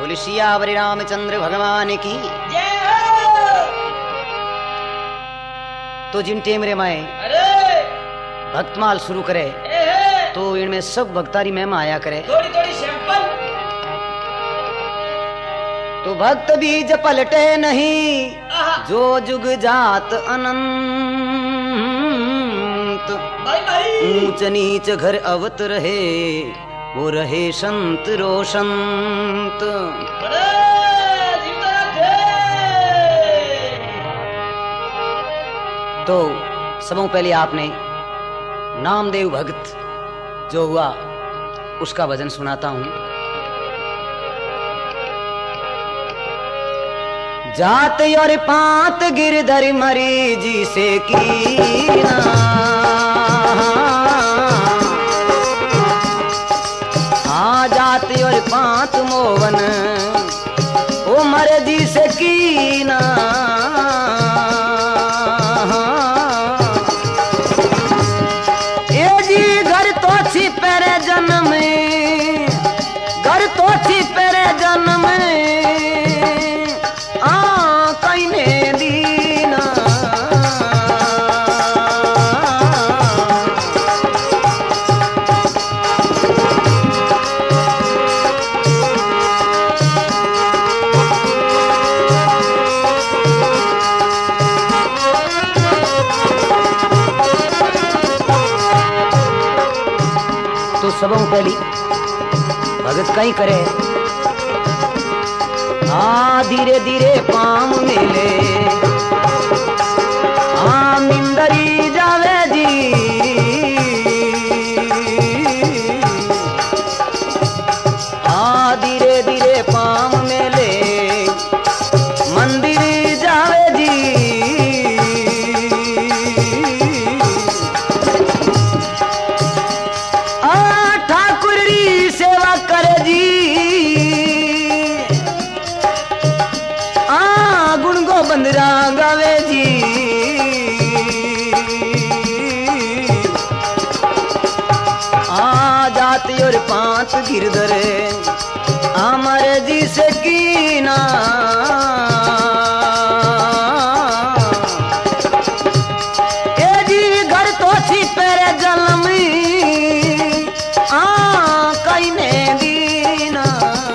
बोले सियावर रामचंद्र भगवान की। तो जिन टेमरे माए भक्तमाल शुरू करे तो इनमें सब भक्तारी महिमा आया करे। थोड़ी थोड़ी सैंपल तो भक्त बीज पलटे नहीं जो जुग जात अनंत। ऊंच नीच घर अवत रहे वो रहे संत रोशंत। तो सबों पहले आपने नामदेव भक्त जो हुआ उसका भजन सुनाता हूं। जात और पात गिरधर मरीजी से कीना। जात और पात मोवन ओ मर्जी से कीना। ए जी घर तो छिपरे जन्म घर तो छिपरे जन्म कईने दीना। तो सबों पहली भगत कहीं करे धीरे धीरे पाम मिले मिंदरी जावे जी। धीरे धीरे पाम मिले मंदिर जावे जी। ठाकुर री सेवा करे जी। गुण गो बंदरा गावे जी। जाति और पांच गिरधर हमारे जी से कीना। ए जी घर तो छिपरे जन्म कईने दीना।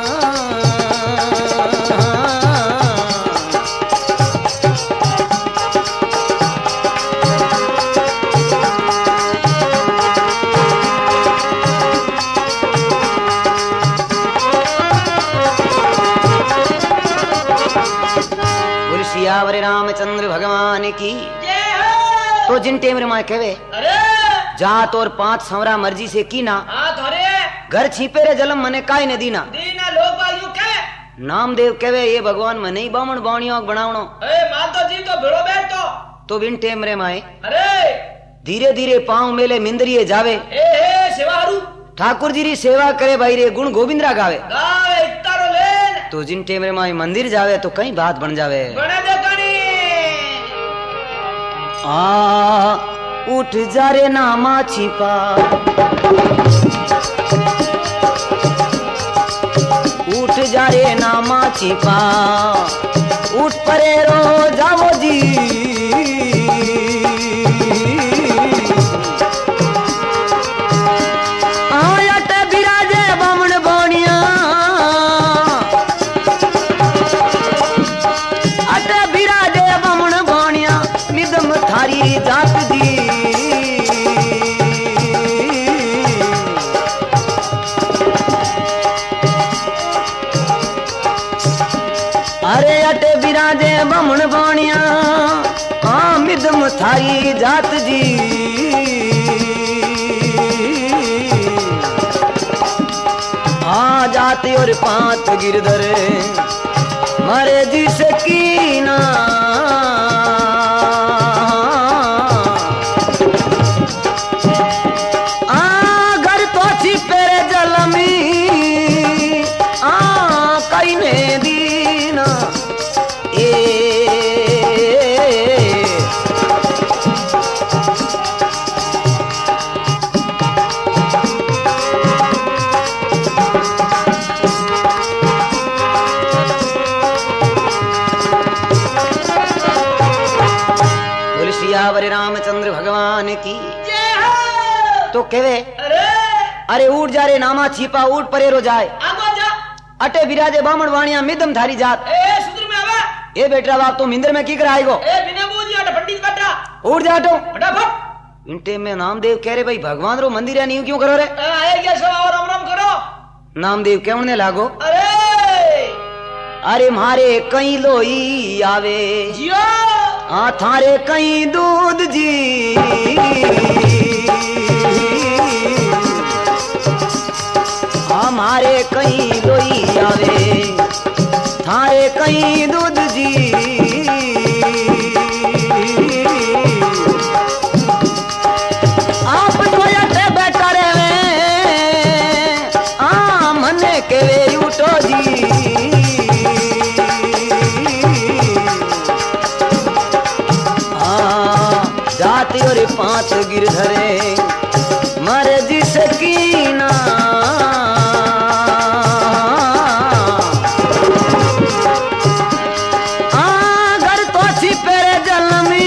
सियावर रामचंद्र भगवान की। तो जिन टेमरे माए कहे जात और पांच संवरा मर्जी से कीना। घर छिपे रे जलम मने काई ने दीना। नामदेव कहे ये भगवान मने ही बामण बाणियों बनावणो। तो बिन टेमरे माए धीरे धीरे पांव मेले मिंदरिये जावे। ठाकुर जी री सेवा करे भाई रे गुण गोविंदरा गावे। तो जिन टेमरे माए मंदिर जावे तो कई बात बन जावे। उठ जा रे नामा छिपा उठ जा रे नामा छिपा उठ परे रो जाओ जी। आयट बिराजे बामण बोनिया अट बिराजे बामण बोनिया निदम थारी जात दी। अरे अटे बिराजे बमण बाणिया मिदम थारी जात जी। जाति और पांच गिरधर मारे जी से कीना। घर तो छिपे रे जलमी कईने दीना। रामचंद्र भगवान की तो कहे अरे उठ जा रे नामा छिपा उठ परेरो जाए अटे विराजे बामण वाणिया मिदम थारी जात ए बेटा बाप तो मिंदर में की कराएगो उठ जा हटो फटाफट इंटे में नामदेव कह रहे भाई भगवान रो मंदिर है नहीं क्यों करो रे राम राम करो नामदेव कहने लागो अरे मारे कई लोई आवे हाँ थारे कई दूध जी हमारे कई लोई आवे थारे कई दूध जी आप जोयते बैठा रे मने के उठो जी जाती और पांच गिरधरे मरे जिस कीना घर तो छिपेरे जलमी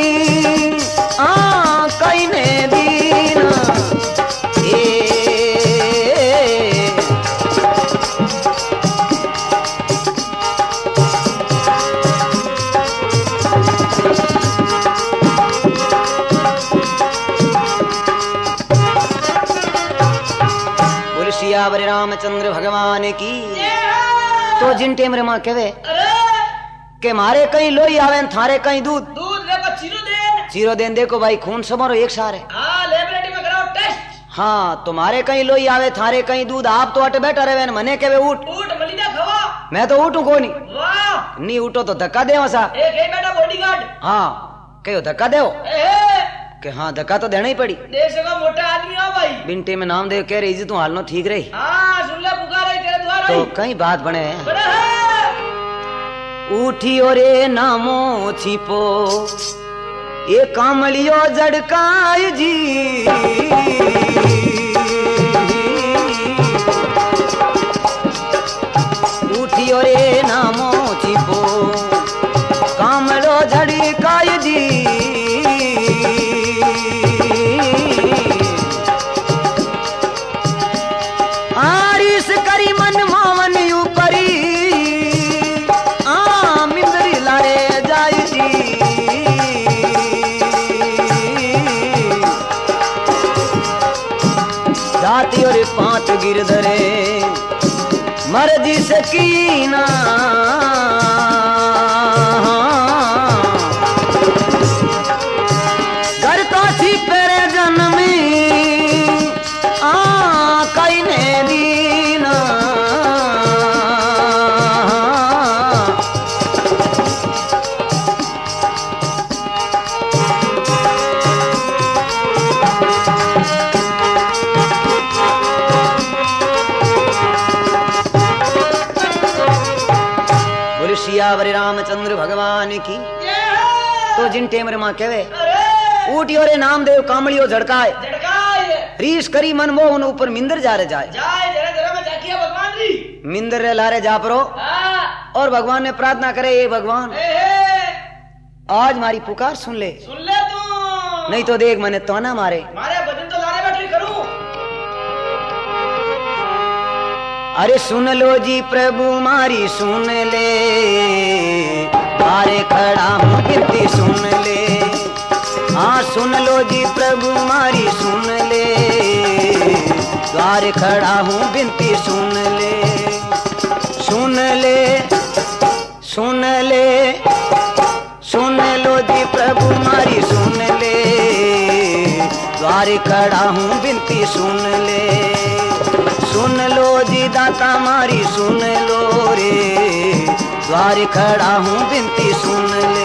कई ने दीना सियावर रामचंद्र भगवान की तो जिन टेम रे मां कहे के मारे कहीं लोई आवे थारे कहीं दूध चीरो देन देखो भाई खून समारो एक सार है लेबोरेटरी में कराओ टेस्ट हाँ तुम्हारे कहीं लोई आवे थारे कहीं दूध आप तो अटे बैठा रहे मने कहे उठ मलिदा खवा मैं तो उठू को नहीं उठो तो धक्का दे बेटा बॉडीगार्ड हाँ कहो धक्का दो कि हाँ धक्का तो देना ही पड़ी देश का मोटा आदमी हो भाई बिंटे में नामदेव कह रही तू हालनो ठीक रही सुन ले पुकार तेरे द्वार तो कई बात बने उठी और नामो छिपो ये कामलियो जड़काय जी उठी और नामो छिपो कामलो जड़काय जी आरिस करी मन मावन ऊपरी मिंदरी लारे जाई जी जाती और पांच गिरधरे मर्जी से कीना घर तो थी पेरे जन्मी कई ने दीना बोले सियावर रामचंद्र भगवान की तो जिन टेमरे मां कहे ऊटी और नामदेव कामड़ियो झड़काए रीस करी मन मोहन ऊपर मिंदर जा रहे जाए भगवान मिंदर रे लारे जा परो और भगवान ने प्रार्थना करे ये भगवान आज मारी पुकार सुन ले तू नहीं तो देख मैंने तो ना मारे भजन तो लारे बैठे करूं अरे सुन लो जी प्रभु मारी सुन ले मारे खड़ा हूँ गिनती सुन ले हाँ सुन लो जी प्रभु मारी सुन ले द्वार खड़ा हूँ बिनती सुन ले सुन ले सुन ले सुन लो जी प्रभु मारी सुन ले द्वार खड़ा हूँ बिनती सुन ले सुन लो जी दाता मारी सुन लो रे द्वार खड़ा हूँ बिनती सुन ले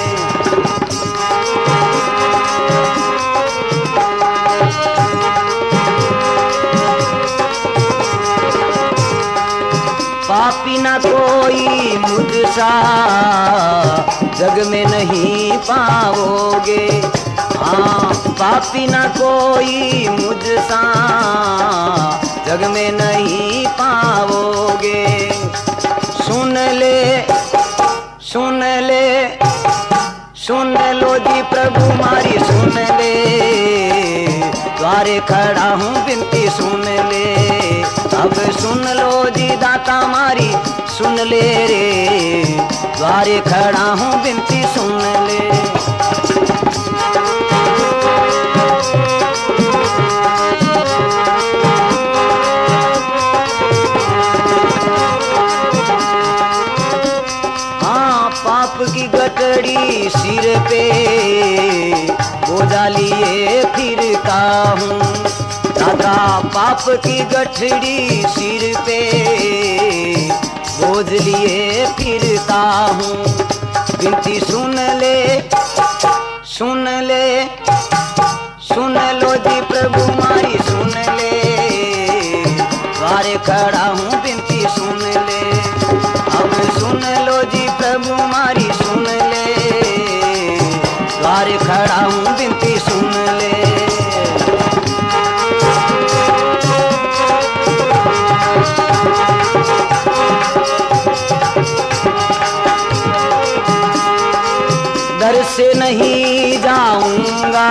पापी ना कोई मुझसा जग में नहीं पाओगे हाँ पापी ना कोई मुझसा जग में नहीं पाओगे सुन ले सुन ले सुन लो जी प्रभु मारी सुन ले, द्वारे खड़ा हूँ विनती सुन ले। अब सुन लो जी दाता मारी सुन ले रे, द्वारे खड़ा हूँ विनती सुन ले। पाप की गठड़ी सिर पे बोझा लिए फिरता हूँ दादा, पाप की गठड़ी सिर पे बोझ लिए फिरता हूँ। विनती सुन ले सुन ले, सुन लो जी प्रभु मारी सुन ले, द्वारे खड़ा हूँ विनती सुन ले। अब सुन लो जी प्रभु मारी सुन ले, द्वारे खड़ा हूँ विनती सुन ले। दर से नहीं जाऊंगा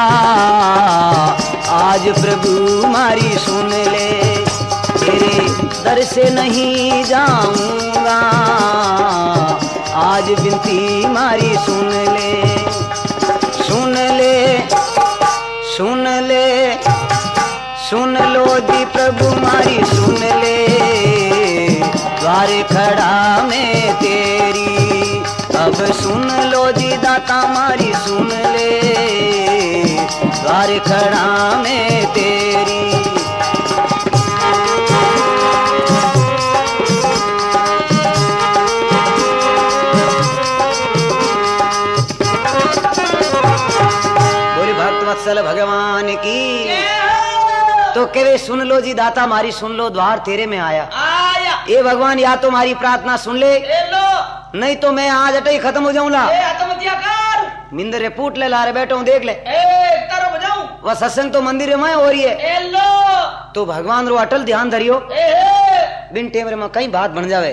आज प्रभु मारी सुन ले, तेरे दर से नहीं जाऊंगा आज विनती मारी सुन ले। सुन ले सुन ले, सुन लो जी प्रभु मारी सुन ले, द्वारे खड़ा मैं तेरी। अब सुन लो जी दाता मारी सुन ले, द्वारे खड़ा मैं तेरी। वत्सल भगवान की। तो कहे सुन लो जी दाता मारी सुन लो, द्वार तेरे में आया। ये भगवान या तो हमारी प्रार्थना सुन ले, नहीं तो मैं आज अटे ही खत्म हो जाऊंगा। मिंदर रे पूट ले ला रे बैठो देख ले, वह सत्संग तो मंदिर में हो रही है। तो भगवान रो अटल ध्यान धरियो, बिन टेमरे में कई बात बन जावे।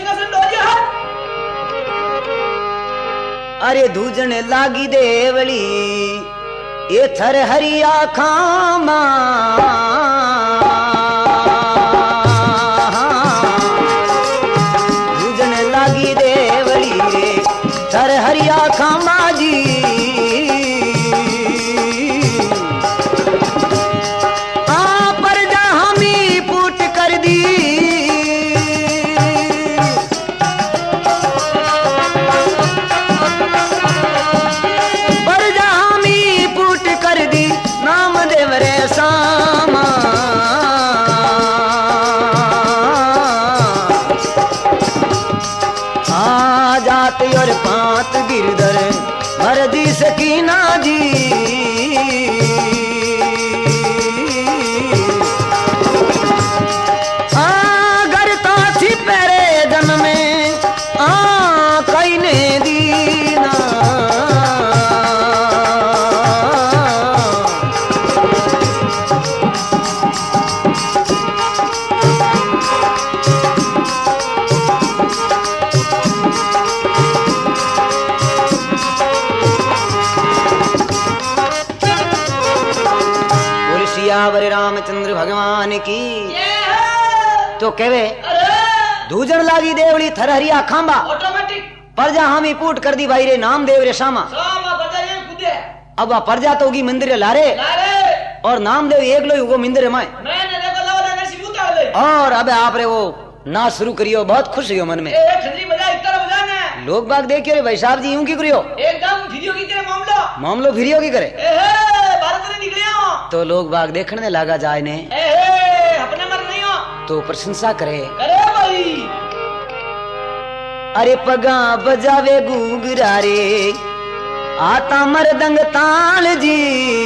अरे धूजन लागी देवली ये थर हरिया खामा, भूजन लागी देवली रे थर हरिया खामा जी। पर जा हमी पूट कर दी, नाम देव रे सामा। आ जात और पात गिरधर मर्दी सकीना जी। गरता थी पैरे जन्म में कई ने दीना। सियावर रामचंद्र भगवान की। तो कहवे धूजन लागी देवली थर हरिया खांबा, ऑटोमेटिक परजा हामी पूट कर दी भाई रे नाम देव रे शामा। अब वह परजा तो होगी मंदिर लारे, और नाम देव एक लो होगो मंदिर में। और अब आप रे वो नाच शुरू करियो, बहुत खुश हो मन में। लोग बाग देखियो रे भाई साहब जी यूं की करियो, एकदम वीडियो की तरह मामलो वीडियो की करे। तो लोग बाग देखने लगा जाए ने, अपने मर नहीं हो तो प्रशंसा करे भाई। अरे पगा बजावे घूंघरा रे आता मरदंग ताल जी।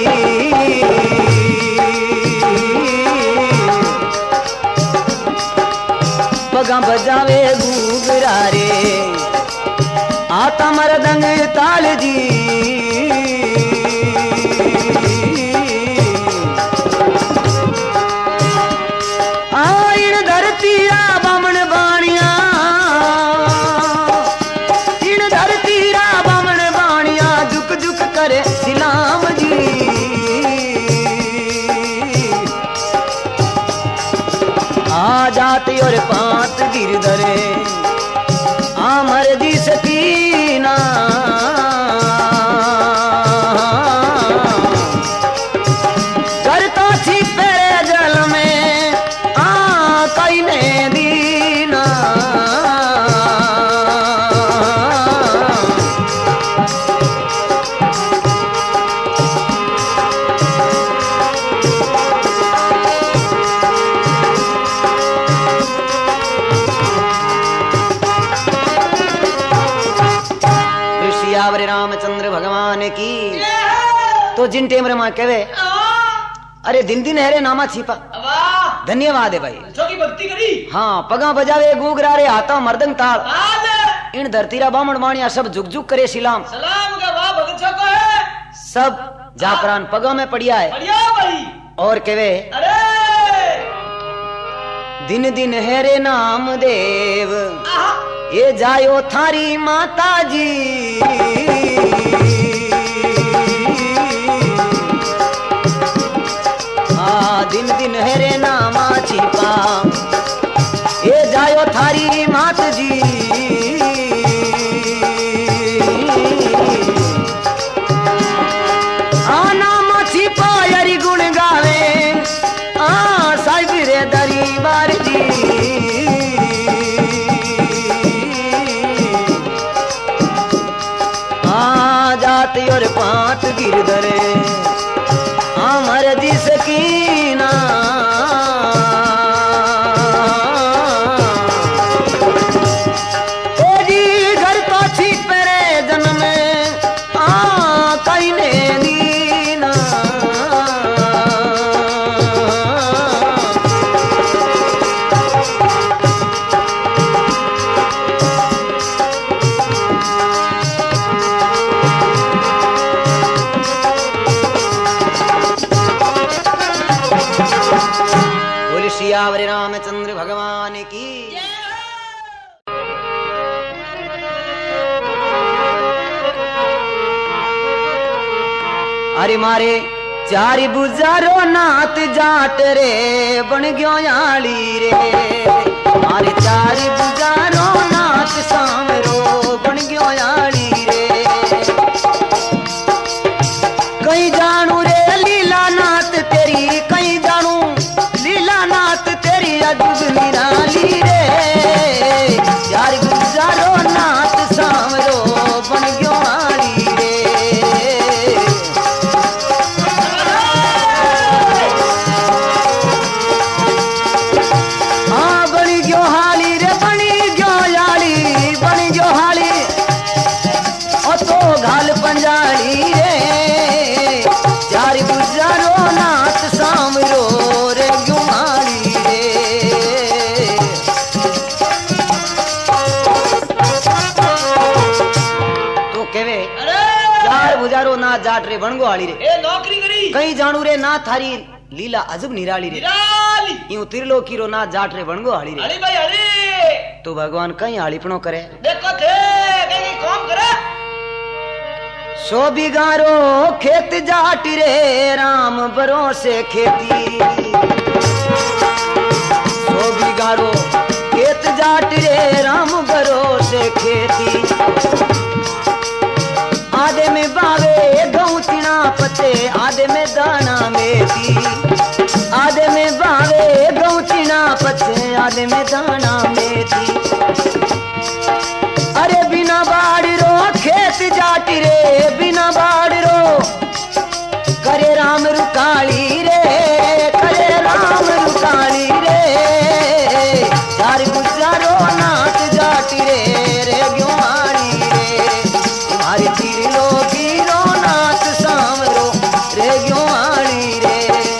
पगा बजावे घूंघरा रे आता मरदंग ताल जी। और पात गिरधरे आमर दी सकीना करता थी पेरे जल में कई ने दीना ऋषियावरे रामचंद्र भगवान की तो जिन टेमरे मां कहे अरे दिन दिन हरे नामा छिपा धन्यवाद है भाई की भक्ति करी। हाँ पगा बजावे गूगरा रे हाथा मर्दंग ताल इन धरतीरा बामण माणिया सब झुक झुक करे सिलाम सलाम का वाह भगत को है सब जापरान पगा में पड़िया है बढ़िया भाई। और कहे अरे दिन दिन हेरे नाम देव ये जायो थारी माता जी दिन दिन हेरे नामा छिपा ये जायो थारी मात जी नामा छिपा यरी गुण गावे साहिब रे दरबार जी जाती और पात गिरधरे मर जी सकीना तेरी घर तो छी पेरे जन्म कई ने दीना सियावर रामचंद्र भगवान की। अरे मारे चारी बुजारो नात जाट रे बन गयो याली रे मारे चारी बुजारो नात सामरो बन गयो याली रे कहीं जानू रे लीला नाथ तेरी कहीं जानू लीला नाथ तेरी अजूब निराली रे यार गुजारो नाथ सामरो बन गयो आली रे हाँ बन गयो हाली रे बनी गयो याली बन गयो हाली ओ तो घाल पंजाली रे यार गुजारो नाथ सामरो रे गुमाली रे तो केवे यार गुजारो ना जाट रे बनगो आली रे ए नौकरी करी कहीं जानू रे ना थारी लीला अजब निराली रे निराली यूं त्रिलोकी रो ना जाट रे बनगो आली रे अरे भाई अरे तो भगवान कहीं आलीपणो करे देखो थे कहीं काम करे सो बिगारो खेत जाट रे राम भरोसे खेती सो बिगारो खेत जाट रे राम भरोसे खेती आधे में बावे गहूं तिना पते आधे में दाना मेथी आधे में बावे गहूं तिना पते आधे में दाना मेथी अरे बिना बाड़ी रो खेत जाटी रे बिना बाड़ी रो करे राम रुकाली रे करे राम रुकाली रे चार गुजारो नाथ जाटी रे रे क्यों मारी रे तुम्हारी त्रिलोकी रो नाथ सामरो रे क्यों मारी रे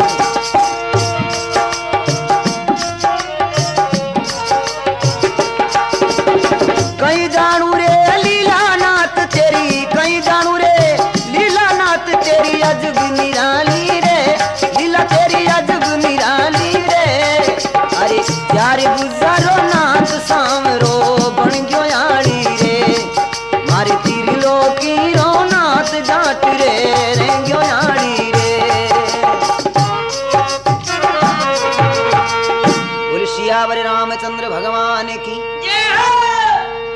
कहीं जानू रे लीला नाथ तेरी कहीं जानू रे लीला नाथ तेरी अजब निराली रे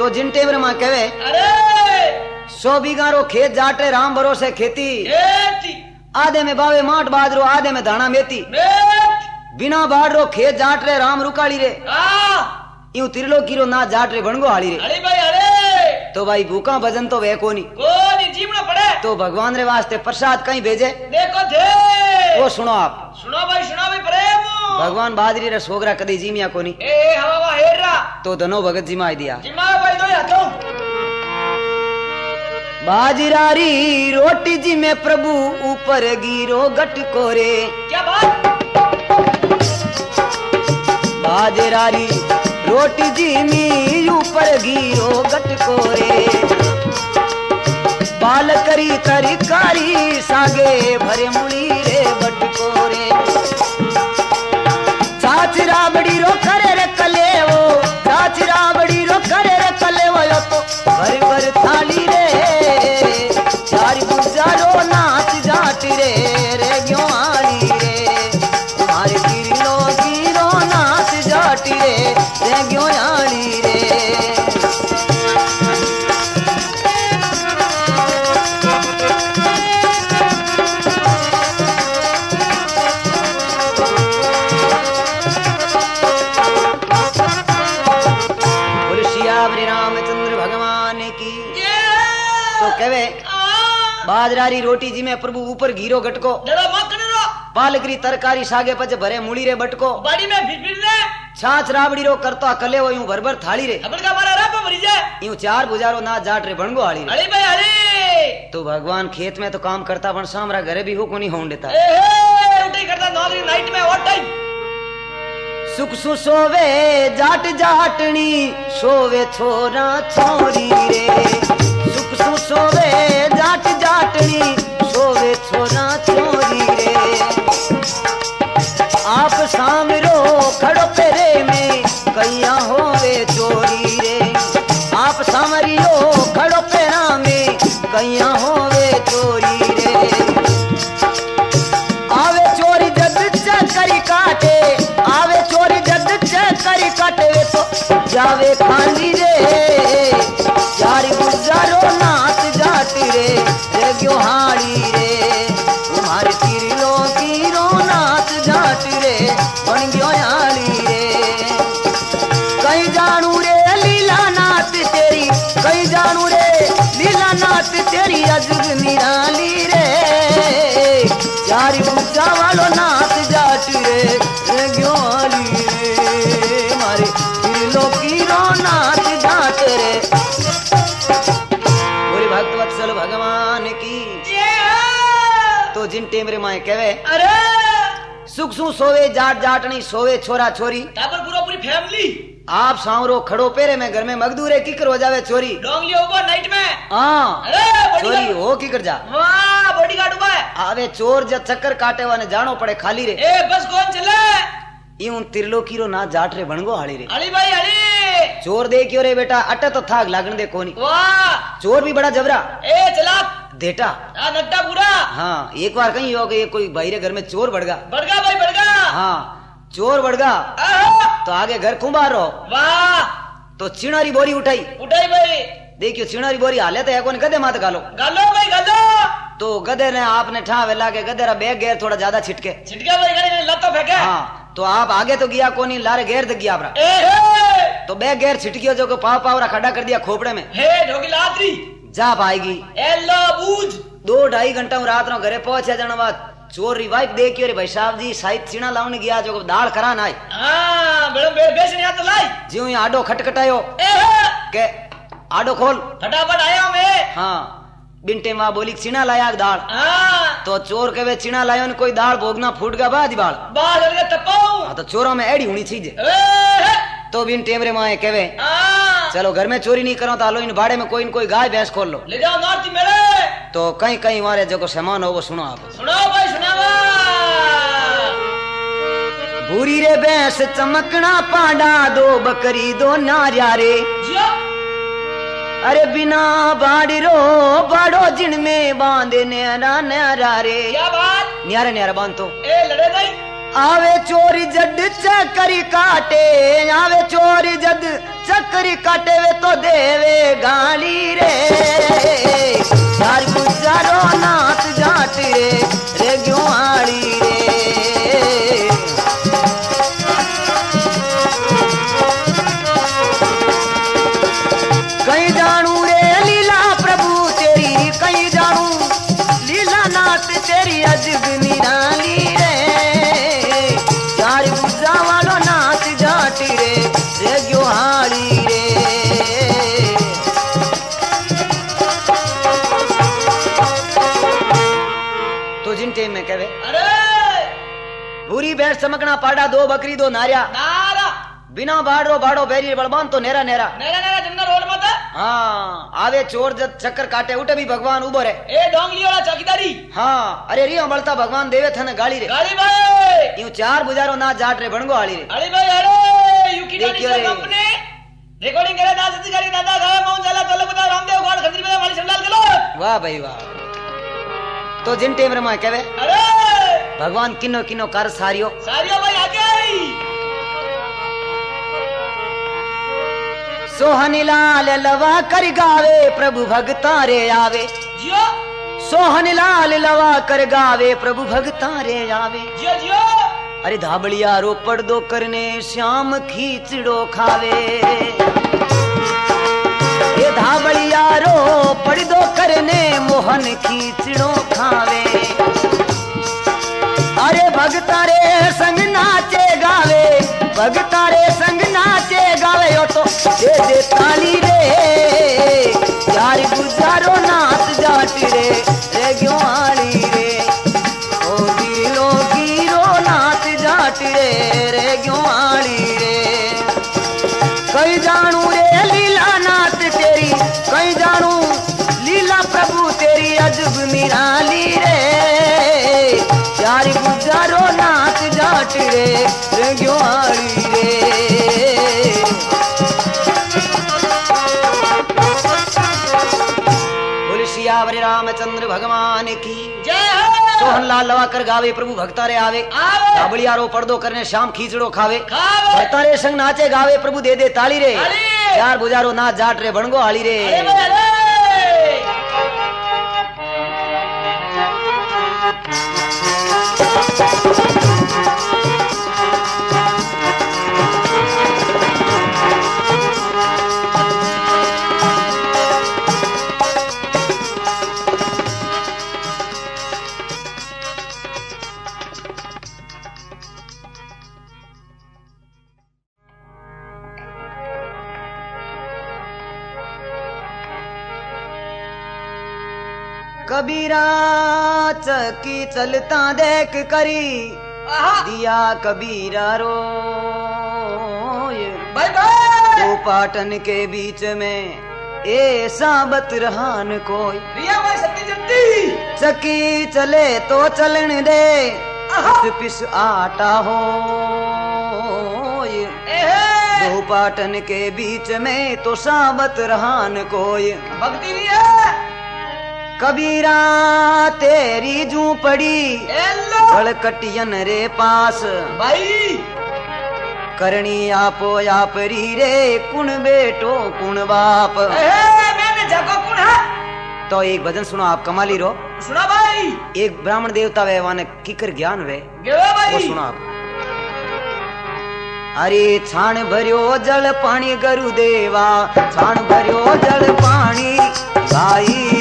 तो जिन टेमरे मां कहे अरे 100 बीघा रो खेत जाटे राम भरोसे खेती खेती आधे में बावे माट बाजरो आधे में धाना मेथी मेथ बिना बाढ़ रो खेत जाट रे राम रुकाली रे आ यूं त्रिलोकी रो ना जाट रे बनगो हाली रे अरे भाई अरे तो भाई भूखा भजन तो वे कोनी कोनी जीवना पड़े तो भगवान रे वास्ते प्रसाद कहीं भेजे देखो थे वो सुनो आप सुनो भाई प्रेम भगवान बहादुरी रे सोगरा कदी जीमिया कोनी ए हवा वा हेरा तो धनो भगत जी माई दिया जिमा भाई दो यातो बाजरारी रोटी जी में प्रभु ऊपर गिरो गट कोरे क्या बात बाजरारी रोटी जी में ऊपर गिरो गट कोरे बाल करी तरकारी सागे भरे मुड़ी रे बट कोरे चाच राबड़ी रो करे रे कले वो चाच राबड़ी रो करे रे कले वो तो भर भर थाली रे चार गुजारो नाच जाट रे रे क्यों आली रे तुम्हारे गिरो गिरो नाच जाट रे रे क्यों आली रे रामचंद्र भगवान की तो कहे बाजरारी रोटी जी में प्रभु ऊपर घीरो गटको पालकरी तरकारी सागे पच भरे मुड़ी रे बटको बाड़ी में फिर रे छाछ राबड़ी रो करता कले वो यूं भर थाली रे अपन का मारा रब भरी जाए यूं चार बुजारो ना जाट रे बनगो हाली रे अरे भाई अरे तो भगवान खेत में तो काम करता पण सामरा घरे भी हो कोनी होन देता ए हे उठे करता नौकरी नाइट में और टाइम सुख सु सोवे जाट जाटनी सोवे छोरा छोरी रे सुख सु सोवे जाट जाटनी सोवे छोरा छोरी रे आप सामरो खड़ो पेरे में कैया होवे चोरी रे आप सामरियो खड़ो पेरा में कैया होवे चोरी रे आवे चोरी जद चकरी काटे आवे चोरी जद चकरी काटे तो जावे खाली रे यारी गुजारो नाच जाट रे रे क्यों हाड़ी रे तुम्हारे तिरलो गिरो नाच जाट रे बन गयो हाड़ी रे कहीं जानू रे लीला नाच तेरी कहीं जानू रे लीला नाच तेरी अजब निराली रे यारी गुजा वालो नाच जाट रे रे क्यों हाड़ी रे मारे तिरलो गिरो नाच जाट रे बोले भक्त वत्सल भगवान की तो जिन टेमरे माए कहे अरे सुख सु सोवे जाट जाटनी सोवे छोरा छोरी तापर पूरी फैमिली आप सांवरो खड़ो पेरे में घर में मजदूरे किकर हो जावे चोरी डोंगली ओवर नाइट में हाँ अरे चोरी हो किकर जा वाह बॉडीगार्ड उबा है आवे चोर जब चक्कर काटे वाने जानो पड़े खाली रे ए बस कौन चले यूं त्रिलोकी रो ना जाट रे बनगो हाली रे अली भाई अली चोर देखियो रे बेटा अटे तो थाक लागन दे कोनी वाह चोर भी बड़ा जबरा ए चला देटा नड्डा पूरा हाँ एक बार कहीं हो गई कोई भाई रे घर में चोर बढ़गा बढ़गा भाई बढ़गा हाँ चोर बढ़गा तो आगे घर कुंभार रहो वाह तो चिनारी बोरी उठाई भाई देखियो चिनारी बोरी हाले तो है कौन गधे मात गालो भाई गालो तो गधे ने आपने ठावे लाके गधे रा बैग गेर थोड़ा ज्यादा छिटके भाई गधे ने लत्तो फेंके हाँ तो आप आगे तो गया कोनी लारे गेर तक गया ए हे तो बैग गेर छिटकियो जो को पाव पावरा खड़ा कर दिया खोपड़े में हे ढोकी लातरी जा पाएगी एलो बूझ 2-2.5 घंटा रात नो घरे पहुंचे जन बात चोर री वाइफ देखियो रे भाई साहब जी साहित चीना लावने गया जो दाल करान आई हां बड़ो मेर बेच नहीं आता लाई ज्यों ही आडो खटखटायो ए के आडो खोल फटाफट आया मैं हाँ बिनटे मां बोली चीना लाया दाल हां तो चोर के वे चीना लायो ने कोई दाल भोगना फूट गया बादी बाल बाल लगे तपाऊ हाँ तो चोरों में एड़ी होनी चाहिए ए तो बिन टेमरे माए कहवे चलो घर में चोरी नहीं करो तो लो इन बाड़े में कोई न कोई गाय भैंस खोल लो ले जाओ नारती मेरे तो कहीं कहीं हमारे जो सामान हो वो सुनो आप सुनाओ भाई सुनावा भूरी रे भैंस चमकना पांडा दो बकरी दो नारिया रे जियो अरे बिना बाड़ो बाड़ो जिन में बांधे न्यारा न्यारा रे क्या बात न्यारा न्यारा बांध तो ए लड़े नहीं आवे चोरी जड चक्करी काटे, आवे चोरी जड चक्करी काटे वे तो देवे गाली रे। यार गुजारो नाथ जाट रे क्यों आड़ी रे। कहीं जानू रे लीला प्रभु तेरी, कहीं जानू लीला नाथ तेरी अजब निराली रे। यार गुजा वालो नाथ जाट रे क्यों हाड़ी रे। तो जिन टेम में कहे अरे भूरी बैठ चमकना पाड़ा, दो बकरी दो नारिया, नारा बिना बाड़ो बाड़ो बैरी बलबान तो नेरा नेरा। नेरा नेरा जंगल रोड मत। हाँ आवे चोर जब चक्कर काटे उठे भी भगवान उबो रे। ए डोंगली वाला चौकीदारी। हाँ अरे रियो बलता भगवान देवे थन गाड़ी रे। गाड़ी भाई यूं चार बुजारो ना जाट रे बनगो आली रे। अरे भाई अरे यू किटानी देखियो से रे। कंपनी रिकॉर्डिंग करे दास अधिकारी दादा गावे मौन जाला चले बता रामदेव गौड़ खत्री में वाली समलाल गलो। वाह भाई वाह। तो जिन टेम रे मैं कहवे अरे भगवान किनो किनो कर सारियो सारियो भाई आगे आई। सोहन लाल लवा कर गावे प्रभु भगता रे आवे। जियो सोहन लाल लवा कर गावे प्रभु भगता रे आवे। जियो जियो अरे धाबड़िया रो पर्दो करने श्याम खींचड़ो खावे। ये धाबड़िया रो पर्दो करने मोहन खींचड़ो खावे। अरे भगता रे संग नाचे गावे, भगता रे संग नाचे गावे यो तो दे ताली रे। यार गुजारो नाथ जाट रे क्यों आली रे। ओ गिरो गिरो नाथ जाट रे क्यों आली रे। कई जानू रे लीला नाथ तेरी, कई जानू लीला प्रभु तेरी अजब निराली रे। यार गुजारो नाथ जाट रे क्यों आली रे। बोले सियावर रामचंद्र भगवान की जय हो। सोहन लाल लवा कर गावे प्रभु भक्ता रे आवे। आवे धाबड़िया रो पर्दो करने शाम खींचड़ो खावे। खावे भक्ता रे संग नाचे गावे प्रभु दे ताली रे। ताली। यार बुजारो नाथ जाट रे बनगो आली रे। अरे भाई अरे कबीरा चकी चलता देख करी दिया कबीरा रो। भाई भाई दो पाटन के बीच में ऐसा बतरहान कोई। रिया भाई सत्ती जल्दी चकी चले तो चलन दे, पिस पिस आटा हो। दो पाटन के बीच में तो साबत रहान कोई। भक्ति भी है कबीरा तेरी जू पड़ी गलकटियन रे पास। भाई करनी आपो आपरी रे कुण बेटो कुण बाप। मैंने जगो कुण है। तो एक भजन सुनो आप कमाली रो। सुना भाई। एक ब्राह्मण देवता वे वाने किकर ज्ञान वे भाई वो सुनो आप। अरे छाण भरियो जल पानी गुरुदेवा, छाण भरियो जल पानी भाई।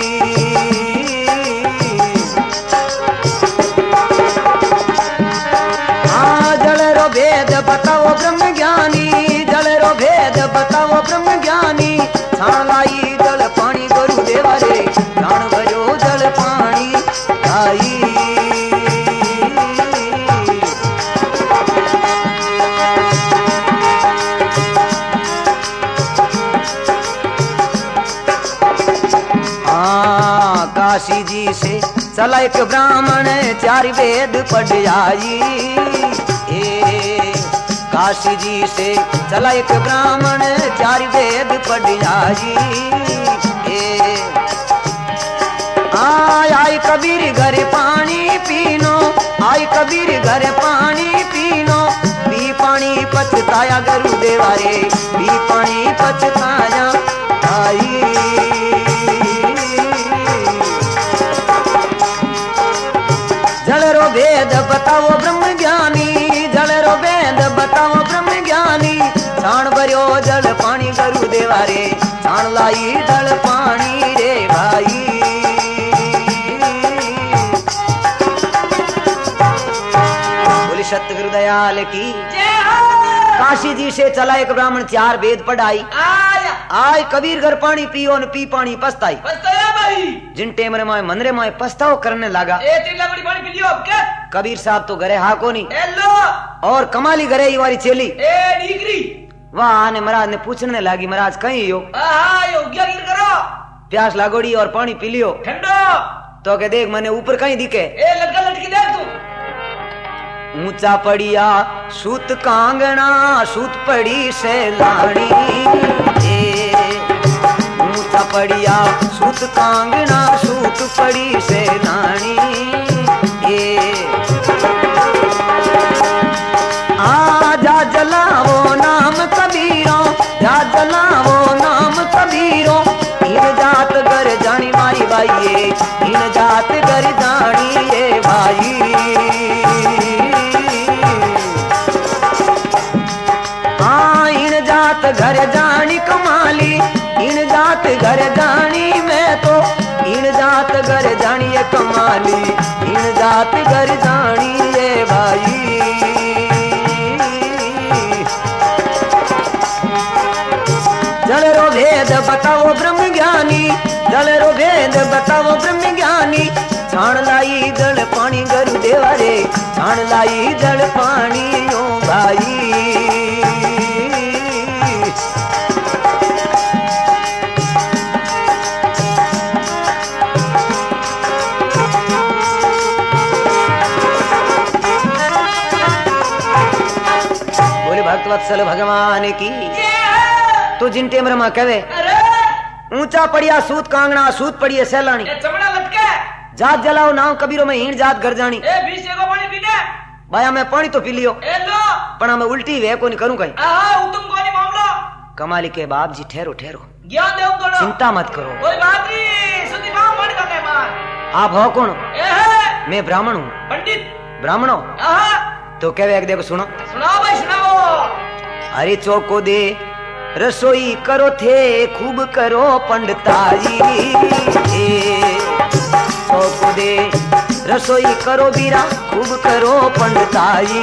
भेद बताओ ब्रह्म ज्ञानी, जल रो भेद बताओ ब्रह्म ज्ञानी। छाण लाई जल पानी गुरुदेवा रे, छाण भरो जल पानी आई। हाँ काशी जी से चला एक ब्राह्मण, चार वेद पढ़ आई। काशी जी से चला एक ब्राह्मण, चार वेद पढ़ आई। आई कबीर घर पानी पीनो, आई कबीर घर पानी देवारे पी पानी पछताया आई। जलरो वेद बताओ ब्रह्म ज्ञानी, जलरो वेद बताओ ब्रह्म ज्ञानी। छाण भरियो जल पानी गुरु देवारे छाण लाई जल पानी रे भाई। बोली सत्य गुरु दयाल की। काशी जी से चला एक ब्राह्मण 4 वेद पढ़ाई। आय कबीर घर पानी पियो न पी पानी पछताई। जिन टेमरे माए मंदरे माए पछताओ करने लगा। पानी पी लियो अब क्या? कबीर साहब तो घरे हा को नहीं और कमाली घरे ही वारी चेली वहां ने महाराज ने पूछने लगी महाराज कहीं हो? करो प्यास लागोड़ी और पानी पी लियो ठंडो तो के देख मैंने ऊपर कहीं दिखे लटका लटकी देख तू। ऊंचा पड़िया सूत कांगना सूत पड़ी सैलानी। ऊंचा पड़िया सूत कांगना सूत पड़ी सैलानी। जा जलावो नाम कबीरो, जा जलावो नाम कबीरो। इन जात घर जानी माई भाई, इन जात घर जानी ये भाई। हाँ इन जात घर जानी कमाली, इन जात घर जानी मैं तो। इन जात घर जानी ये कमाली, इन जात घर जानी ये भाई। जलरो भेद बताओ ब्रह्म ज्ञानी, जलरो भेद बताओ ब्रह्म ज्ञानी। छाण लाई जल पानी गुरु देवारे छाण लाई जल पानी ओ भाई। बोले भक्तवत्सल भगवान की। तो जिन टेमर मां कहे ऊंचा पड़िया सूत कांगना सूत पड़िए सैलानी। चमड़ा लटके जात जलाओ नाव कबीरो में हीण जात घर जानी। पानी पीने भाया मैं पानी तो पी लियो पर मैं उल्टी वे को नहीं करूं कहीं। कमाली के बाप जी ठहरो ठहरो ज्ञान दे चिंता मत करो। कोई बात नहीं सुधी मां मन का मेहमान। आप हो कौन? मैं ब्राह्मण हूँ। पंडित ब्राह्मण हो तो कहे देखो सुनो। सुनाओ भाई सुनाओ। अरे चौको दे रसोई करो थे खूब करो पंडिताई। चौको दे रसोई करो बीरा खूब करो पंडिताई।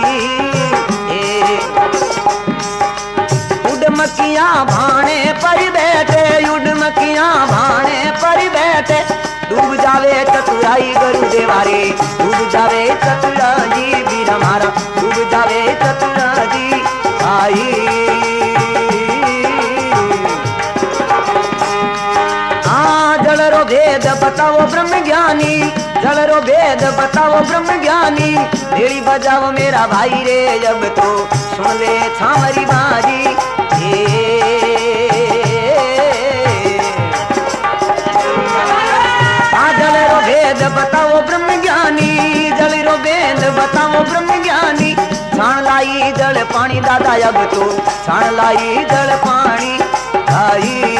उडमकिया भाने पर बैठे उडमकिया भाने पर बैठे। डूब जावे चतुराई गुरु देवारे डूब जावे चतुराई बीरा मारा डूब जावे चतुराई आई। जलरो भेद बताओ ब्रह्म ज्ञानी, जलरो भेद बताओ ब्रह्म ज्ञानी। भेड़ी बजाओ मेरा भाई रे जब तो सुन ले छामरी बाजी। जलरो भेद बताओ ब्रह्म ज्ञानी, जलरो भेद बताओ ब्रह्म ज्ञानी। छाण लाई जल पानी दादा अब तो छाण लाई जल पानी आई।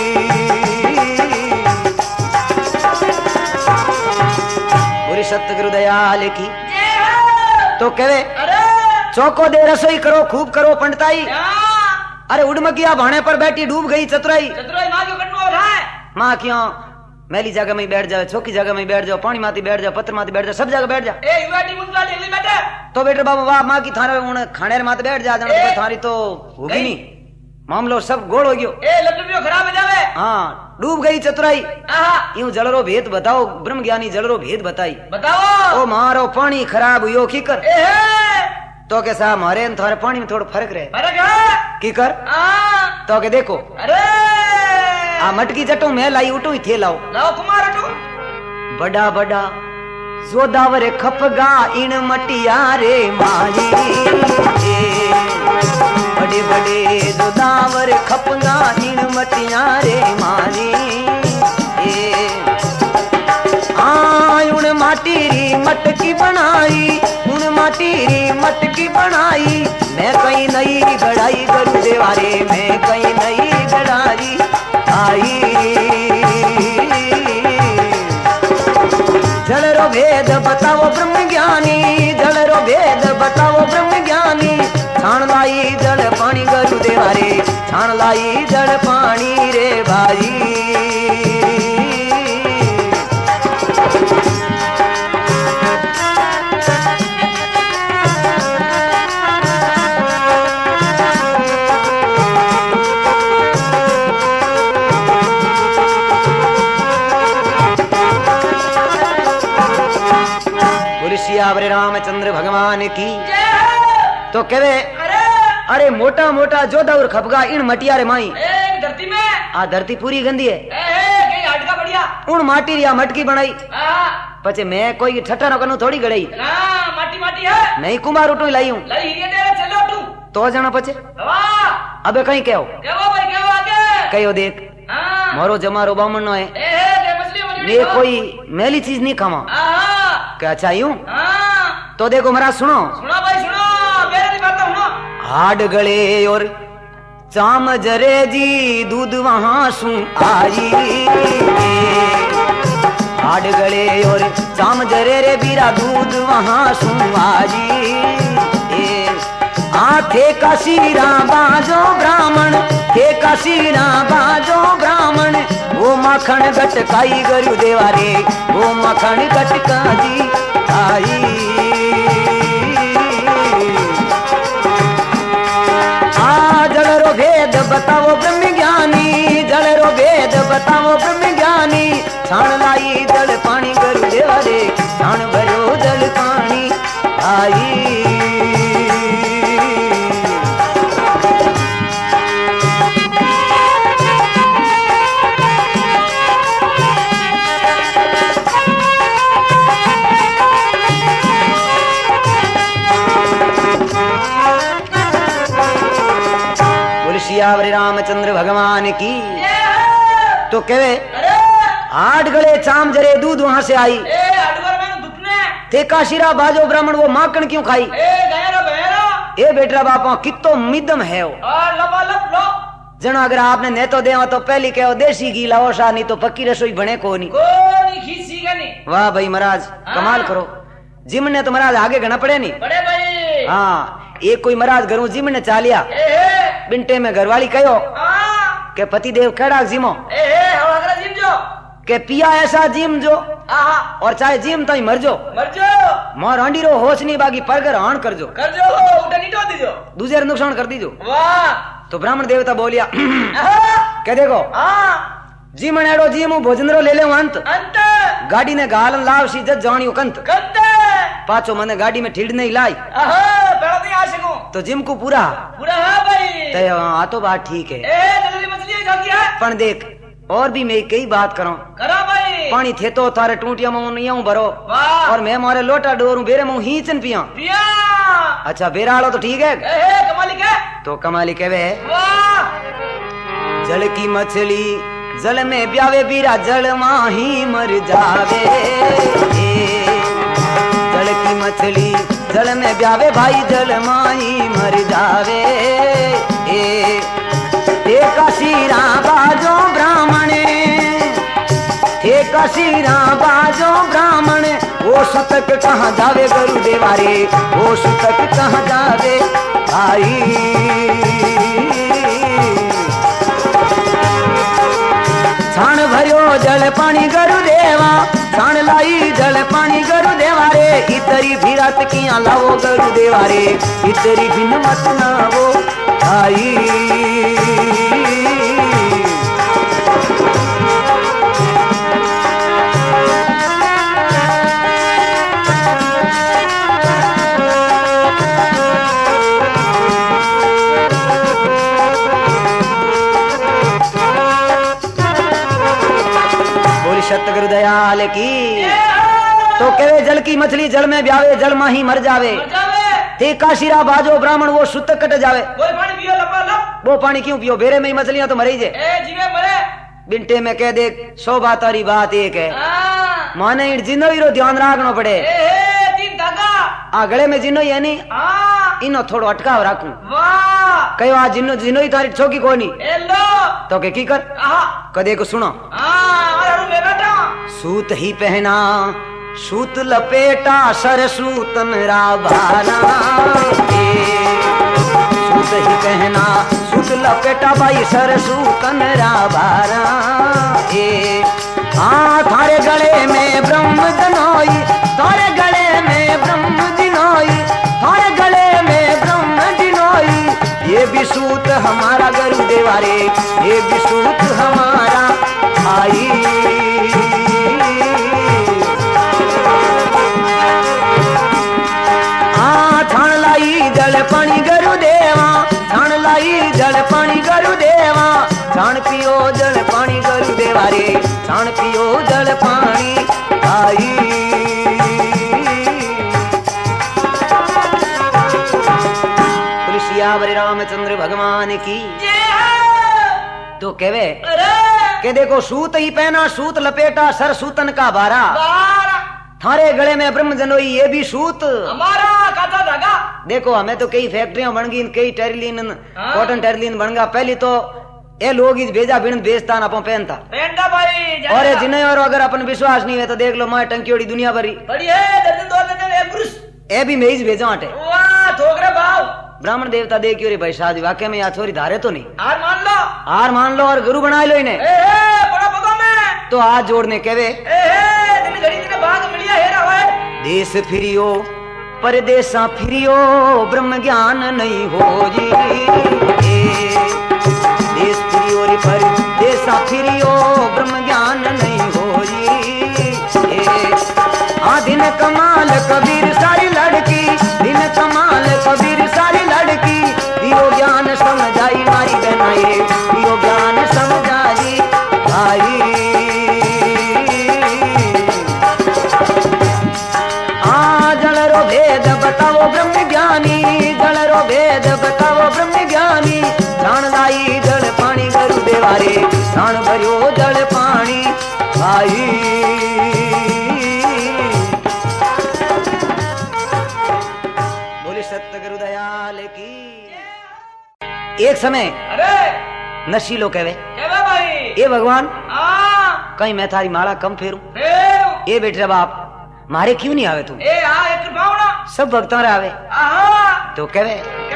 सतगुरु दयाल की। तो कहे चौको दे रसोई करो खूब करो पंडिताई। अरे उड़मकिया भाने पर बैठी डूब गई चतुराई। माँ क्यों मैली जगह में बैठ जाओ चौकी जगह में बैठ जाओ पानी माती बैठ जाओ पत्थर माती बैठ जाओ सब जगह बैठ जाओ। तो बेटे बाबू वाह माँ की थाने खाने माते बैठ जा थारी तो होगी नहीं मामलो सब गोड़ हो गयो। खराब हो जावे। हाँ डूब गई चतुराई। यूं जलरो भेद बताओ ब्रह्म ज्ञानी जलरो भेद बताई। बताओ ओ मारो पानी खराब हुयो की कर। तो के साहब हमारे थारे पानी में थोड़ा फर्क रहे। फर्क है की कर तो के देखो। अरे आ मटकी जटो मैं लाई उठो ही थे लाओ लाओ कुमार उठो। बड़ा बड़ा जोदावर खपगा इन मटिया रे मारी। बड़े बड़े जोदावर खपगा इन मटिया रे मारी। उन माटी री मटकी बनाई उन माटी री मटकी बनाई, मैं कहीं नई गढ़ाई गुरुदेवा रे, मैं कहीं नई गढ़ाई आई। जल रो भेद बताओ ब्रह्म ज्ञानी, जल रो भेद बताओ ब्रह्म ज्ञानी, छाण लाई जल पानी गुरुदेवा रे, छाण लाई जल पानी रे भाई। सियावरे रामचंद्र भगवान की। तो कहे अरे मोटा मोटा जोधा और खपगा इन मटिया रे माई धरती में आ धरती पूरी गंदी है, हटका बढ़िया उन माटी रिया मटकी बनाई, पचे मैं कोई ठट्ठा न करूं थोड़ी गड़ाई, माटी माटी है नहीं कुमार उठू लाई हूं तो जना पचे अबे कहीं कहो कहो देख मारो जमारो बामण नो है, मैं कोई मैली चीज नहीं खावा क्या चाहिए तो देखो महाराज सुनो भाई सुनो, मेरी बात सुनो। हाड गले और चाम जरे जी दूध वहां सु आई, हाड गले और चाम जरे रे बीरा दूध वहां सु आई। थे कसीरा बाजो ब्राह्मण, थे कसीरा बाजो ब्राह्मण, वो मखन गटकाई गुरुदेवा रे, वो मखन गटकाई आई। जल रो भेद बताओ ब्रह्म ज्ञानी, जल रो भेद बताओ ब्रह्म ज्ञानी, छाण लाई जल पानी गुरुदेवा रे, छाण भरो जल पानी आई। सियावरे रामचंद्र भगवान की। तो कहे आठ गले चाम जरे दूध वहां से आई, थे काशिरा बाजो ब्राह्मण वो माखन क्यों खाई, ए बेटा बापा कितो मिदम है वो जना, अगर आपने ने तो देवा तो पहली कहो देसी घी लाओ सा, नहीं तो पक्की रसोई बने को नहीं। वाह भाई महाराज कमाल करो, जिम ने तो महाराज आगे घना पड़े नहीं। हाँ एक कोई महाराज घरों जिम ने चालिया, बिंटे में घरवाली कहो के पतिदेव केड़ा जिमो के पिया ऐसा जिम जो, और चाहे जिम तो ही मर जो मोर हांडी रो होश नहीं बागी परगर हान कर जो दूसरे नुकसान कर दीजो। तो ब्राह्मण देवता बोलिया के देखो जिम एड़ो जिम भोजन रो ले ले अंत, गाड़ी ने गालन लाव सी जज जानी कंत, पाछो मने गाड़ी में ठीड़ नहीं लाई तो जिम को पूरा भाई। आ तो बात ठीक है, पर देख और भी मैं कई बात करो भाई, पानी थे तो थारे टूटिया में नहीं आऊं भरो, और मैं मारे लोटा डोरू बेरे मुंह हीचन पिया। अच्छा बेराड़ो तो ठीक है, तो कमाली कहवे जल की मछली जल में ब्यावे बीरा जल माही मर जावे, जल की मछली जल में ब्यावे भाई जल माही मर जावे। थे कसीरा बाजो ब्राह्मण, थे कसीरा बाजो ब्राह्मण, वो सुतक कहाँ जावे गुरुदेवा रे, वो सुतक कहाँ जावे भाई। छाण भरियो जल पानी गुरुदेवा, छाण लाई जल पानी गुरुदेवा रे, इतरी भी रात किया लावो गुरुदेवा रे, इतरी बिन मत लावो भाई। सतगुरु दयाल की। तो कहे जल की मछली जल में ब्यावे जल माही मर जावे, ते काशिरा बाजो ब्राह्मण वो सुत कट जावे। वो पानी क्यों पियो, बेरे में ही मछलियां तो मरी जे बिंटे में कह दे 100 बात वाली बात एक है, माने जिंदगी रो ध्यान रखना पड़े। आ गले में जिनो यानी इनो थोड़ो अटकाव राखू कहो आ जिनो जिनो ही थारी छोकी कोनी तो के की कर कदे को सुनो सूत ही पहना सूत लपेटा सर सूतन राभाना सूत ही पहना सूत लपेटा भाई सर सूतन राभाना हाँ थारे गले में ब्रह्म जनोई थारे गले में ब्रह्म जिनोई थारे गले में ब्रह्म जिनोई ये भी सूत हमारा गुरुदेवा रे ये भी सूत हमारा आई जल पानी गुरुदेवा छाण लाई जल पानी गुरुदेवा छाण पियो जल पानी गुरुदेवा रे छाण पियो जल पानी आई सियावर रामचंद्र भगवान की तो कहवे के देखो सूत ही पहना सूत लपेटा सर सूतन का बारा थारे गले में ब्रह्म जनोई ये भी सूत हमारा काचा धागा देखो हमें तो कई फैक्ट्रियां बन गई कई टेरिलिन कॉटन टेरिलिन बन गया पहले तो ये लोग इस भेजा बिन बेचता ना पहनता भाई और जिन्हें और अगर अपन विश्वास नहीं है तो देख लो मां टंकी दुनिया भरी ए भी मैं भेजा हटे ब्राह्मण देवता देखियो रे भाई शादी वाकई में या थोड़ी धारे तो नहीं हार मान लो और गुरु बना लो इन्हें तो हाथ जोड़ने कहवे देश फिरियो परदेसा फिरियो ब्रह्म ज्ञान नहीं हो जी देश फिरियो रे परदेसा फिरियो ब्रह्म ज्ञान नहीं हो जी दिन कमाल कबीर सारी लड़की दिन कमाल कबीर सारी लड़की दियो ज्ञान समझाई मारी बहनाई दियो ज्ञान समझाई भाई भेद बताओ ब्रह्म ज्ञानी जल रो भेद बताओ ब्रह्म ज्ञानी जान लाई जल पानी गुरुदेवा रे जान भरियो जल पानी भाई बोले सत्य गुरु दयाल की एक समय नशीलो कहवे भाई ये भगवान कहीं मैं थारी माला कम फेरू ये बेटे बाप मारे क्यों नहीं आवे तुम सब भक्तों रे आवे तो कहे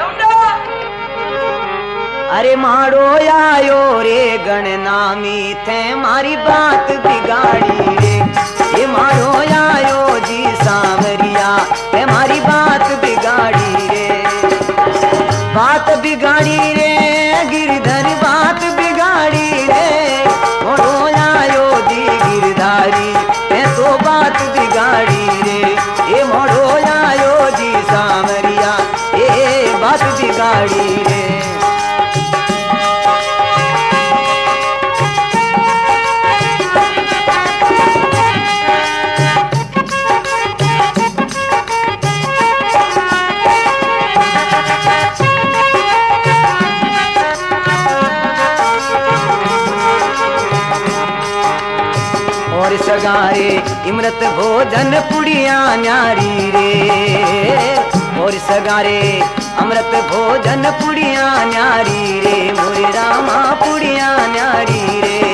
अरे मारो आयो रे गणनामी थे मारी बात बिगाड़ी रे ये मारो आयो जी सांवरिया थे मारी बात बिगाड़ी रे बात बिगाड़ी रे गिरधर बात बिगाड़ी रे मारो आयो जी गिरधारी थे तो बात बिगाड़ी रे ये मोड़ो आयो जी सांवरिया ये बात बिगाड़ी रे और सगारे इमृत भोजन पुड़िया न्यारी रे और सगारे अमृत भोजन पुड़िया न्यारी रे मोरे रामा पुड़िया न्यारी रे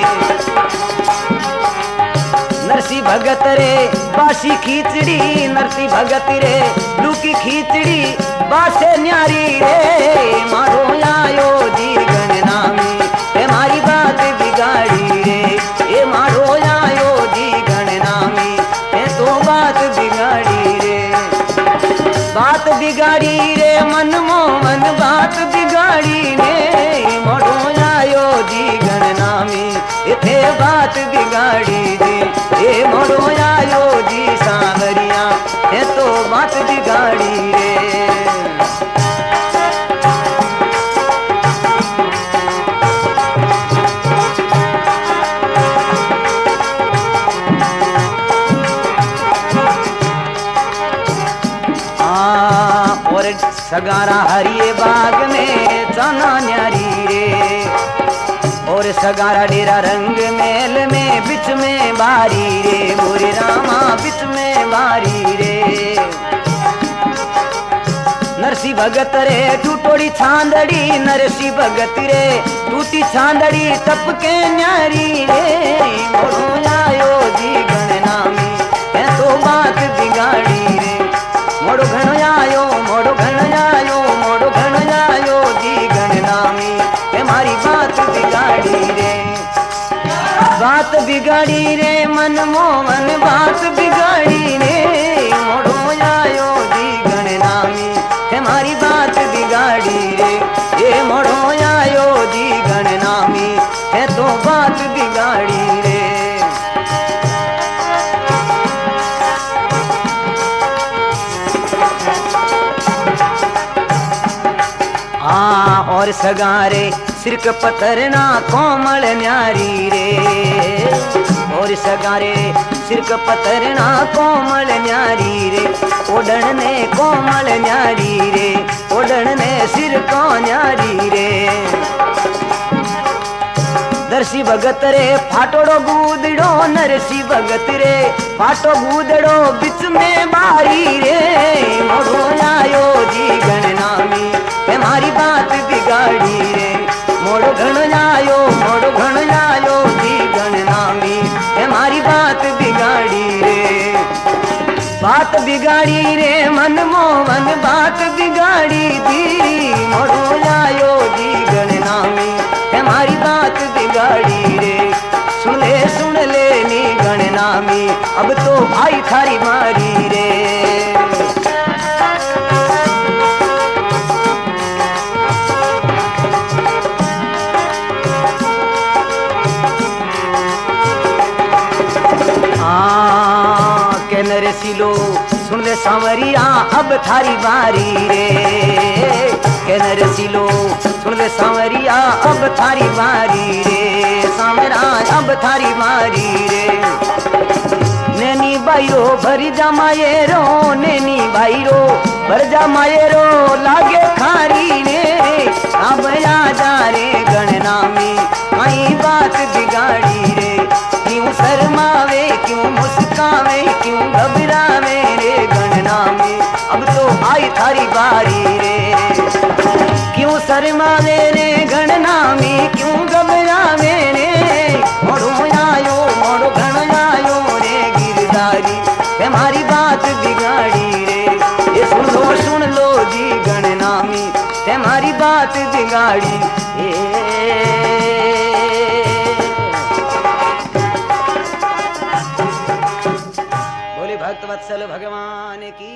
नरसी भगत रे बासी खींचड़ी नरसी भगत रे लूकी खींचड़ी बासे न्यारी रे मारो आयो जी गणनामी मारी बात बिगाड़ी रे ये मारो आयो जी गणनामी तो बात बिगाड़ी रे बात बिगाड़ी रे मन मोहन बात बिगाड़ी रे मोड़ो आयो जी गणनामी इथे बात बिगाड़ी रे ये मोड़ो आयो जी सांवरिया ये तो बात बिगाड़ी रे सगारा हरिये बाग में चना न्यारी रे और सगारा डेरा रंग मेल में बिच में बारी रे मोरे रामा बिच में बारी रे नरसी भगत रे टूटोड़ी छांदड़ी नरसी भगत रे टूटी छांदड़ी तप के न्यारी रे मोड़ो आयो जी गणनामी है तो बात बिगाड़ी रे मोड़ो घण आयो मोड़ो घण आयो मोड़ो घण आयो जी गणनामी है मारी बात बिगाड़ी रे बात बिगाड़ी रे मन मोहन बात बिगाड़ी रे मोड़ो आयो जी गणनामी है मारी बात बिगाड़ी रे ये मोड़ो आयो जी गणनामी है तो बात बिगाड़ी रे और सगारे सिरक पत्थरना कोमल न्यारी रे और सगारे सिरक पत्थरना कोमल न्यारी रे ओढ़न ने कोमल न्यारी रे ओढ़न ने सिर को न्यारी रे दर्शी भगत रे फाटोड़ो गूदड़ो नरसी भगत रे फाटो गूदड़ो बिच में बारी रे मोड़ो आयो जी गणनामी है मारी बात बिगाड़ी रे मोड़ो घण आयो मोड़ो घण आयो जी गणनामी है मारी बात बिगाड़ी रे बात बिगाड़ी रे मन मोहन बात बिगाड़ी दी मोड़ो आयो जी गणनामी है मारी बात बिगाड़ी रे सुन ले नी गणनामी अब तो आई थारी मारी रे के नरसिलो सुन ले सांवरिया अब थारी बारी रे के नरसिलो सुन ले सांवरिया अब थारी बारी रे सांवरा अब थारी बारी रे नैनी भाईरो भरी जा मायरो नैनी भाईरो भर जा मायरो लागे खारी रे अब आ जा रे गणनामी कहीं बात बिगाड़ी रे क्यों शर्मावे क्यों मुस्कावे क्यों घबरावे रे गणनामी अब तो आई थारी बारी रे क्यों शर्मावे रे गणनामी क्यों घबरावे रे मोड़ो आयो मोड़ो घण आयो रे गिरधारी है मारी बात बिगाड़ी रे ये सुन लो जी गणनामी है मारी बात बिगाड़ी भक्त वत्सल भगवान की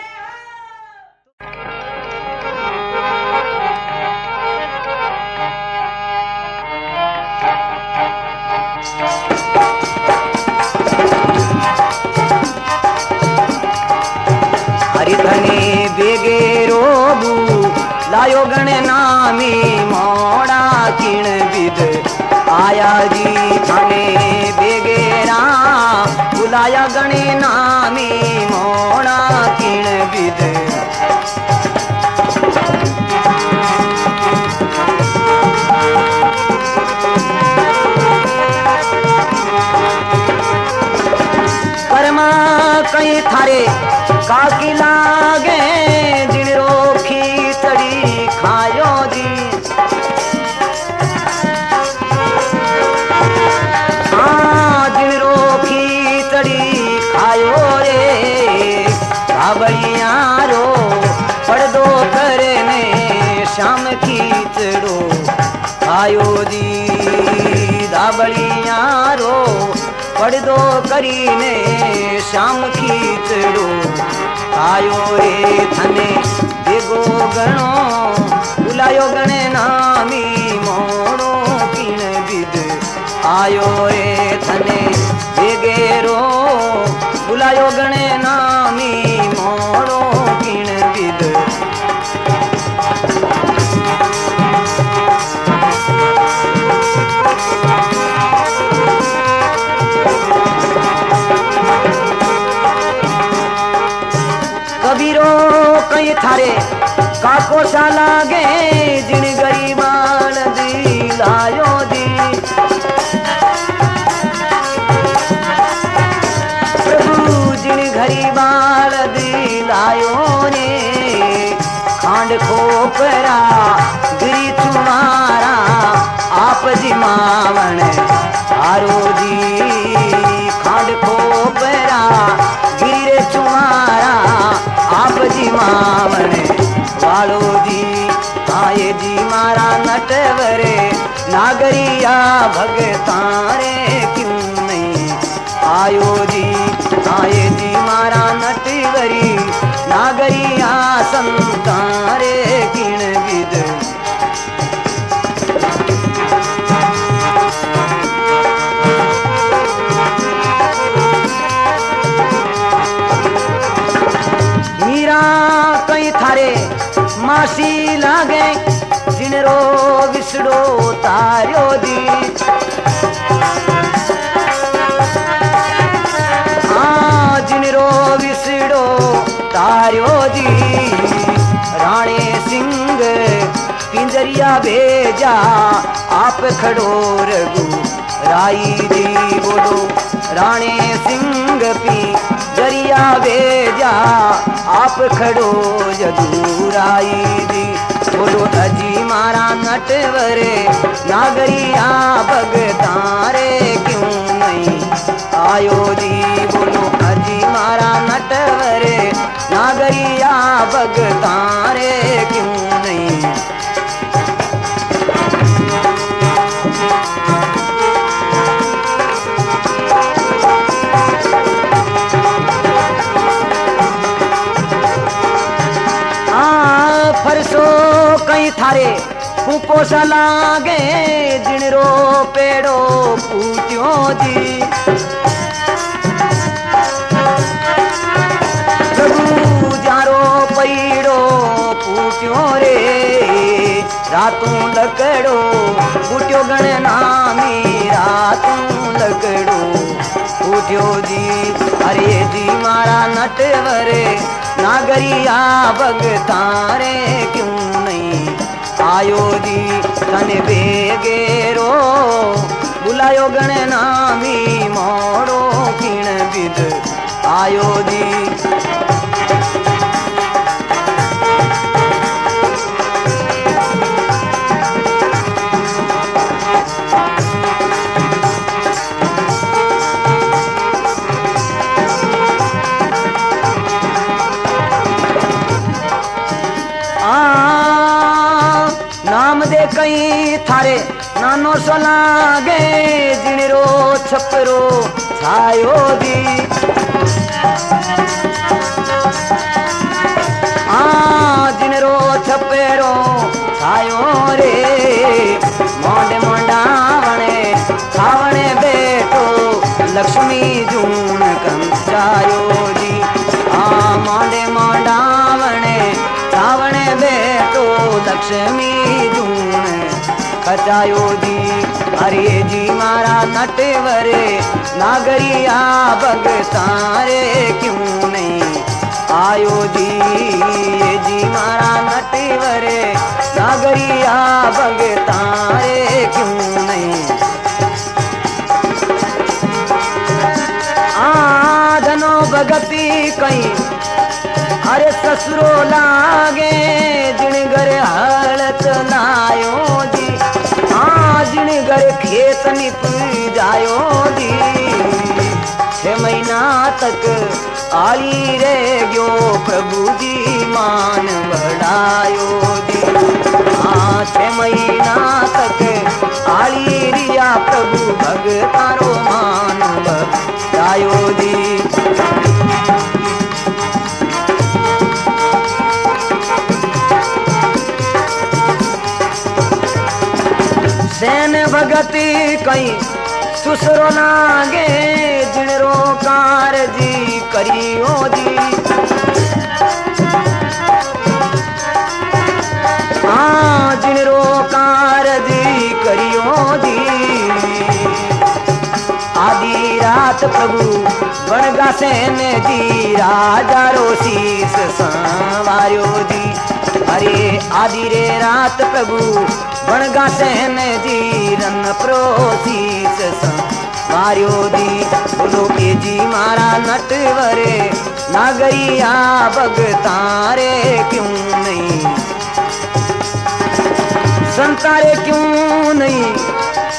हरिधने बेगे रोबू लायो गणनामी मोड़ा किण विद आया जी थाने बेगेरा बुलाया गणनामी मोड़ा किण विद परमा कहीं थारे काकी लागे जिन रोखी चढ़ी खायो जी हाँ जिन रोखी चढ़ी खायो रे धाबड़ियारो पर्दो करने शाम खींचड़ो खायो जी धाबड़ियारो पर्दो करीने शाम खींचड़ो आयो रे थने बेगो गणो बुलायो गणे नामी मोड़ो किण विद आयो रे थने बेगेरो बुलायो गणे नामी मोड़ो किण विद कबीरो कहीं थारे काको सा लागे जिन गरीबान दिलायो दी प्रभु जिन गरीबान दिलायो ने खांड खोपरा गिरी तुम्हारा आप जी मावण हारो जी खांड खोपरा गिरी तुम्हारा आप जी मावण वालो जी आए जी मारा नटवरे नागरिया भगतारे क्यों नहीं आयो जी आए जी मारा नटवरी नागरिया संतारे किण विद मीरा कई थारे मासी लागे जिनरो विसड़ो तार्यो दी जिनरो विसड़ो तार्यो दी राणे सिंह पिंजरिया भेजा आप खड़ो रघु राई जी बोलो राणे सिंह पिंजरिया भेजा आप खड़ो जदूराई जी बोलो अजी मारा नटवरे नागरिया भगतारे क्यों नहीं आयो जी बोलो अजी मारा नटवरे नागरिया भगतारे क्यों नहीं फरसो कई थारे फूको सा लागे जिनरो पेड़ो पूत्यो जी प्रभु जारो पैड़ो पूत्यो रे रातों लकड़ो पूत्यो गण नामी रातों लकड़ो पूत्यो जी अरे जी मारा नटवरे नागरिया भगतारे क्यों नहीं आयो जी तने बेगेरो बुलायो गण नामी मोड़ो किण विद आयो जी नाम दे कई थारे नानो सो लागे जिनरो छपरो छायो दी जिनरो छपेरो छायो रे मोंडे मोंडावणे छावणे बेटो लक्ष्मी जून कंचायो जी मोंडे मोंडावणे छावणे बेटो लक्ष्मी जून कचायो जी अरे जी मारा नटवरे नागरिया भगतारे क्यों नहीं आयो जी ये जी मारा नटवरे नागरिया भगतारे क्यों नहीं धनो भगती कई अरे ससुरो लागे जिन घर हालत नायो जी जिन घर खेत निप जायो जी 6 महीना तक आली रे गयो प्रभु जी मान बढ़ायो जी 6 महीना तक आली रिया प्रभु भगतारो मान बढ़ायो जी सैन भगती कई सुसरो लागे जिनरो कार जी करियो जी जिनरो कार जी करियो जी आदि रात प्रभु बनगा सैन जी राजा रो शीस संवार्यो जी अरे आदि रे रात प्रभु बनगा सहन जी रन प्रोसीस संवार्यो जी बोलो के जी मारा नटवरे नागरिया भगतारे क्यों नहीं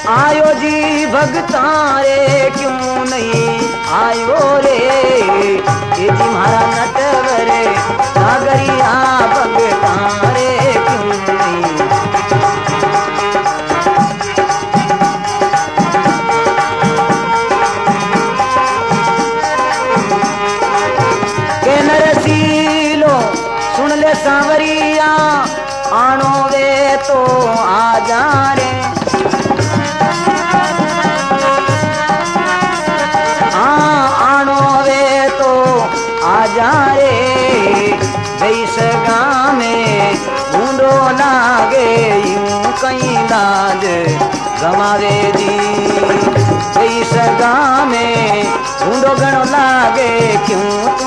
आयो जी भगतारे क्यों नहीं आयो रे, ये जी मारा नटवरे नागरिया भगतारे क्यों नहीं। के नरसीलो सुन ले सांवरिया, आनो वे तो आ जा रे, बैस गाँव में ढूंढो लागे यूं कहीं लाज गमावे दी, बैस गाँव में ढूंढो गणो लागे क्यों